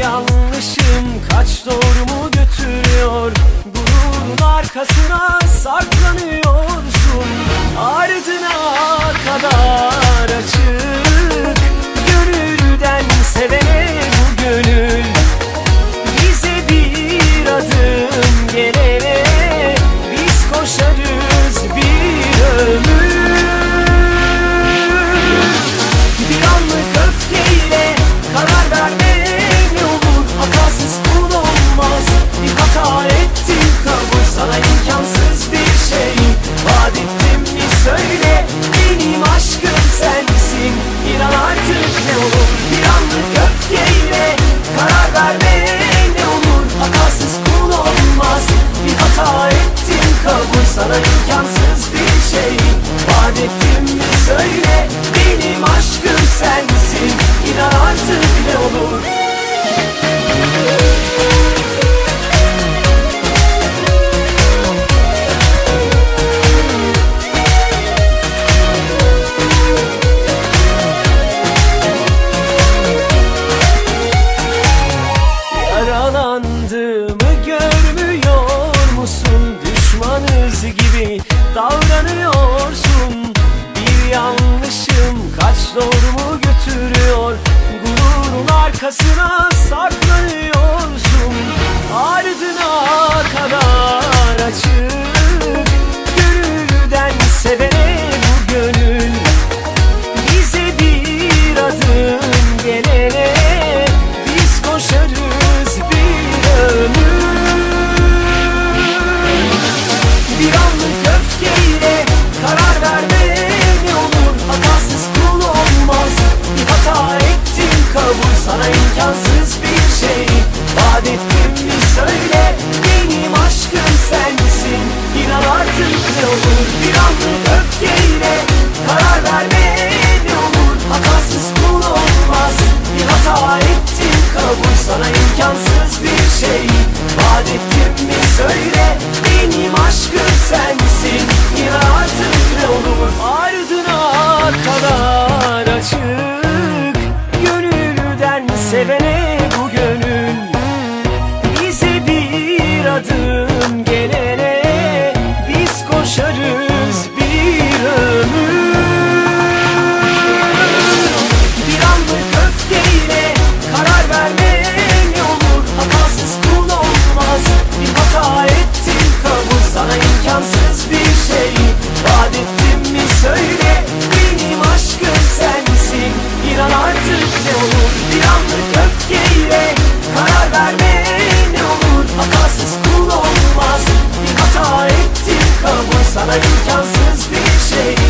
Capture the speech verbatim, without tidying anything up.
yanlışım kaç doğru mu götürüyor? Gururun arkasına saklanıyorsun. Ardına kadar açık, gönülden sevene bu gönül. Bize bir adım gelene biz koşarız bir ömür. Bir anlık öfkeyle karar verme ne olur, hatasız kul olmaz. Bir hata ettim, kabul sana imkansız bir şey. Vaat ettim mi söyle, benim aşkım sensin. İnan artık ne olur, bir anlık öfkeyle karar verme ne olur, hatasız kul olmaz. Bir hata ettim, kabul sana imkansız bir şey. Vaat ettim mi söyle, benim aşkım sensin. İnan artık ne olur. Yaralandığımı görmüyor musun? Düşmanız gibi davranıyorsun. Bir yanlışım kaç doğru mu götürüyor? Gururun arkasına saklanıyorsun. Ardına kadar açık, gönülden sevene bu gönül. Bize bir adım gelene biz koşarız bir ömür. Bir anlık öfkeyle karar verme ne olur, hatasız kul olmaz. Bir hata ettim, kabul sana imkansız bir şey. Vaat ettim mi söyle, benim aşkım sensin. İnan artık ne olur, bir anlık öfkeyle karar verme ne olur, hatasız kul olmaz. Bir hata ettim, kabul sana imkansız bir şey. Vaat ettim mi söyle, benim aşkım sensin. İnan artık ne olur. Ardına kadar açık, gönülden sevene bu gönül. Bize bir adım gelene biz koşarız bir ömür. Bir anlık öfkeyle karar verme ne olur, hatasız kul olmaz. Bir hata ettim, kabul sana imkansız bir şey. Vaat ettim mi söyle, benim aşkım sensin. İnan artık ne olur, bir anlık öfkeyle karar verme ne olur, hatasız kul olmaz. Bir hata ettim, kabul sana imkansız bir şey.